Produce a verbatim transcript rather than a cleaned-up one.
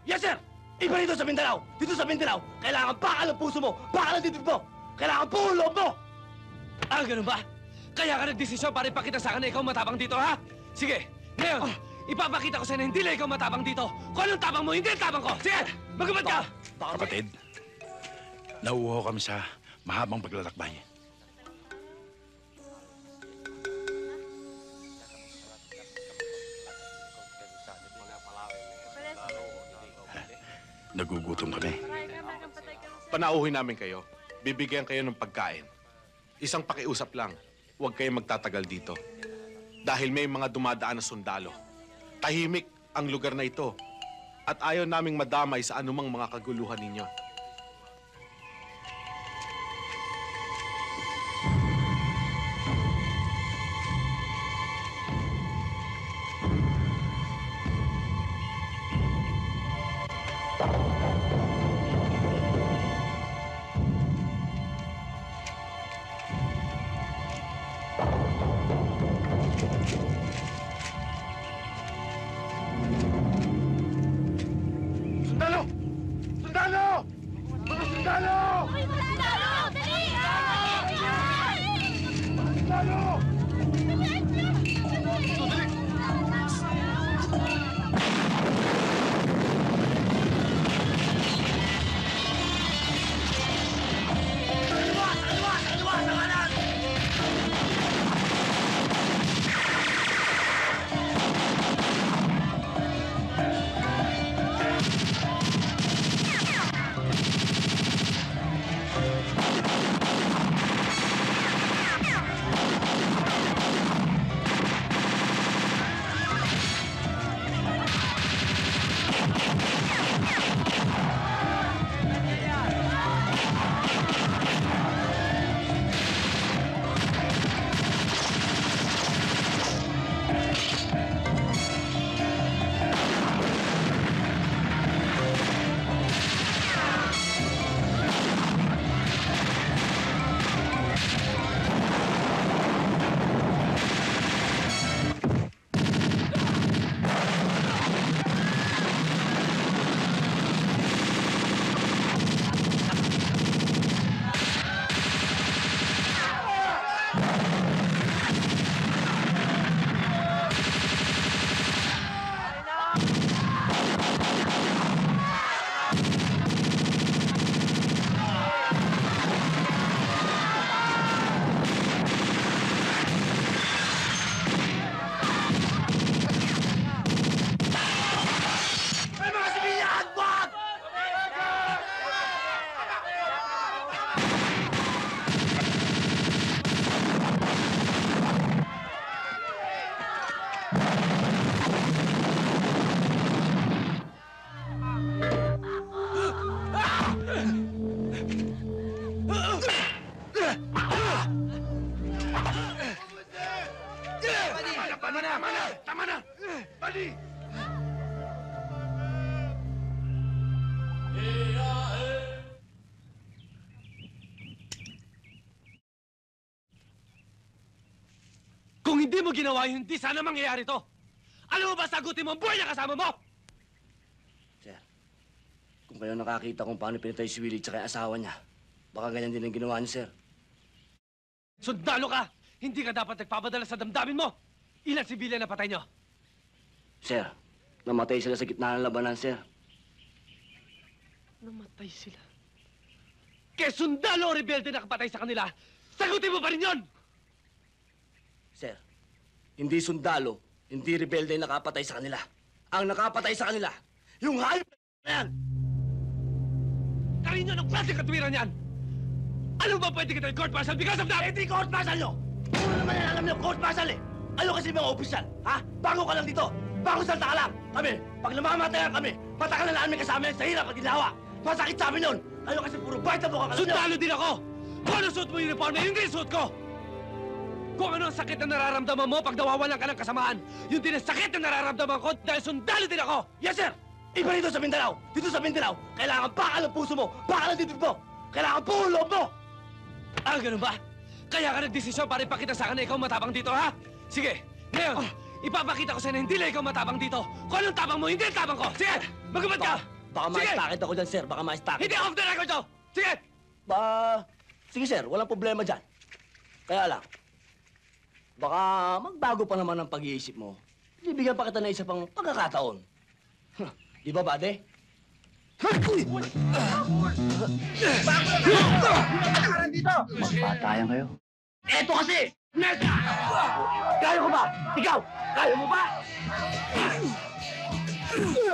Yes, sir! Iba rito sa Mindanao! Dito sa Mindanao, kailangan bakal ang puso mo! Bakal ang dibdib mo! Kailangan buo ang loob mo! Ah, ganun ba? Kaya ka nagdesisyon para ipakita sa akin na ikaw matapang dito, ha? Sige, ngayon, ipapakita ko sa'yo na hindi lang ikaw matapang dito. Kung anong tapang mo, hindi ang tapang ko. Sige, magubad ka! Kapatid, nauuho kami sa mahabang paglalakbay. Nagugutom kami. Panauhin namin kayo. Bibigyan kayo ng pagkain. Isang pakiusap lang. Huwag kayong magtatagal dito. Dahil may mga dumadaan na sundalo. Tahimik ang lugar na ito. At ayaw naming madamay sa anumang mga kaguluhan ninyo. Sundalo! Sundalo! Mga sundalo! Uy, wala na! Dali! Sundalo! Aliwas! Aliwas! Aliwas! Ang kanan! May mga sibilyan! Wag! Tama na! Tama na! Tama na! Bali! Kung hindi mo ginawa yun, hindi sana mangyayari to. Alam mo ba, sagutin mo ang buhay na kasama mo! Sir, kung kayo nakakita kung paano pinatay si Willie tsaka yung asawa niya, baka ganyan din ang ginawa niyo, sir. Sundalo ka! Hindi ka dapat nagpapadala sa damdamin mo! Ilan sibilyan na patay nyo? Sir, namatay sila sa gitna ng labanan, sir. Namatay sila. Kaya sundalo o rebelde na kapatay sa kanila, sagutin mo pa rin yun! Sir, hindi sundalo, hindi rebelde ang nakapatay sa kanila. Ang nakapatay sa kanila, yung hayop na yan! Kanino ng klase katwiran yan? Ano ba pwede kita court martial because of that? Eh, di court martial nyo! Puro naman yan alam nyo, court martial eh! Ano kasi mga opisyal, ha? Bago ka lang dito! Bago salta ka lang! Kami, pag namamatayan kami, matagal na namin kasama yan sa hirap at ginawa! Masakit sa amin yun! Ano kasi puro bite na buka ka lang nyo! Sundalo din ako! Kung ano suot mo yung uniform na yun din suot ko! Kung ano ang sakit na nararamdaman mo pag nawawalan ka ng kasamaan, yun din ang sakit na nararamdaman ko dahil sundalo din ako! Yes, sir! Iba rito sa Mindanao! Dito sa Mindanao, kailangan bakal ang puso mo! Bakal ang dibdib mo! Kailangan buo ang loob mo! Ah, ganun ba? Kaya ka nagdesisyon para ipakita sa akin na ikaw matapang dito, ha? Sige, ngayon, ipapakita ko sa'yo na hindi lang ikaw matapang dito. Kung anong tapang mo, hindi ang tapang ko! Sige, magubad ka! Baka Sige! ma-stacket ako dyan, sir. Baka ma-stacket. Hindi off the record to! Sige! Ba... Sige, sir. Walang problema dyan. Kaya lang, baka magbago pa naman ang pag-iisip mo. Bibigyan pa kita ng isa pang pagkakataon. Huh, di ba, bade? Magpatayan kayo. Eto kasi! Nasa! Kaya ko ba? Ikaw! Kaya mo ba?